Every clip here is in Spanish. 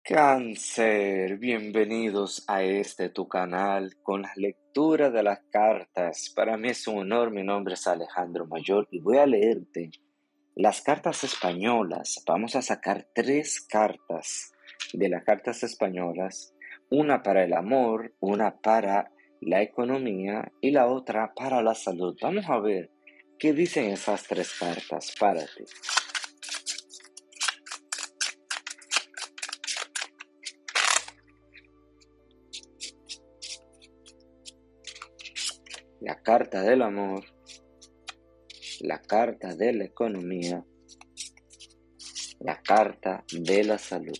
Cáncer, bienvenidos a tu canal con la lectura de las cartas. Para mí es un honor, mi nombre es Alejandro Mayor y voy a leerte las cartas españolas. Vamos a sacar 3 cartas de las cartas españolas, una para el amor, una para la economía y la otra para la salud. Vamos a ver qué dicen esas 3 cartas para ti. La carta del amor, la carta de la economía, la carta de la salud.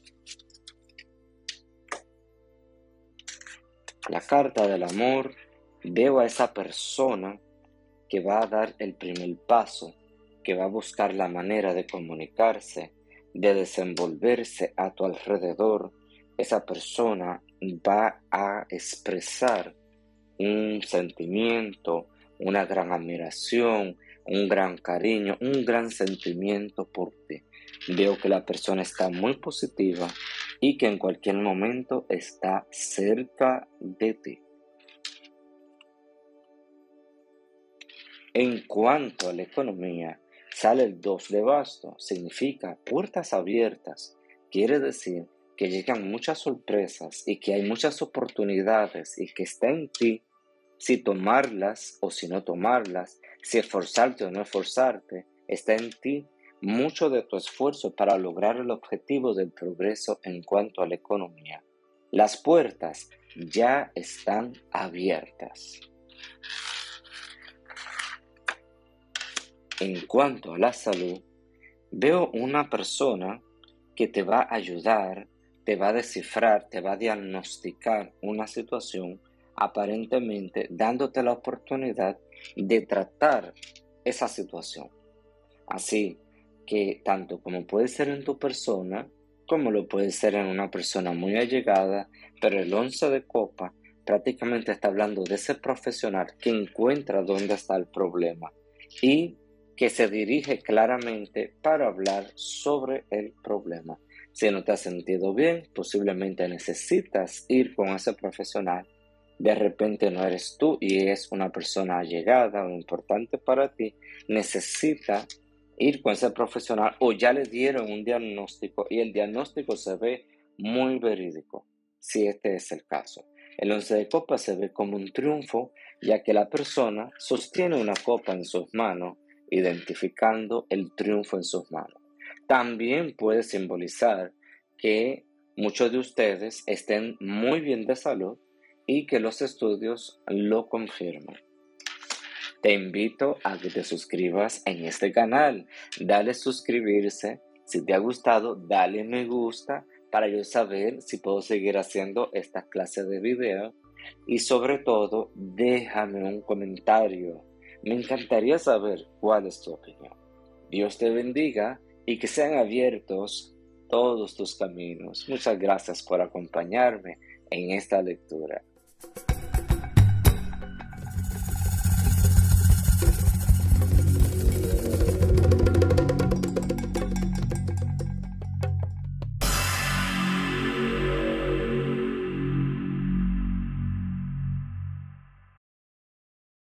La carta del amor, veo a esa persona que va a dar el primer paso, que va a buscar la manera de comunicarse, de desenvolverse a tu alrededor. Esa persona va a expresar un sentimiento, una gran admiración, un gran cariño, un gran sentimiento por ti. Veo que la persona está muy positiva y que en cualquier momento está cerca de ti. En cuanto a la economía, sale el 2 de bastos, significa puertas abiertas. Quiere decir que llegan muchas sorpresas y que hay muchas oportunidades y que está en ti si tomarlas o si no tomarlas, si esforzarte o no esforzarte. Está en ti mucho de tu esfuerzo para lograr el objetivo del progreso en cuanto a la economía. Las puertas ya están abiertas. En cuanto a la salud, veo una persona que te va a ayudar, te va a descifrar, te va a diagnosticar una situación, aparentemente dándote la oportunidad de tratar esa situación. Así que tanto como puede ser en tu persona, como lo puede ser en una persona muy allegada, pero el 11 de copa prácticamente está hablando de ese profesional que encuentra dónde está el problema y que se dirige claramente para hablar sobre el problema. Si no te has sentido bien, posiblemente necesitas ir con ese profesional. De repente no eres tú y es una persona allegada o importante para ti, necesita ir con ese profesional o ya le dieron un diagnóstico y el diagnóstico se ve muy verídico, si este es el caso. El 11 de copas se ve como un triunfo, ya que la persona sostiene una copa en sus manos, identificando el triunfo en sus manos. También puede simbolizar que muchos de ustedes estén muy bien de salud y que los estudios lo confirman. Te invito a que te suscribas en este canal. Dale suscribirse. Si te ha gustado, dale me gusta para yo saber si puedo seguir haciendo esta clase de videos. Y sobre todo, déjame un comentario. Me encantaría saber cuál es tu opinión. Dios te bendiga y que sean abiertos todos tus caminos. Muchas gracias por acompañarme en esta lectura.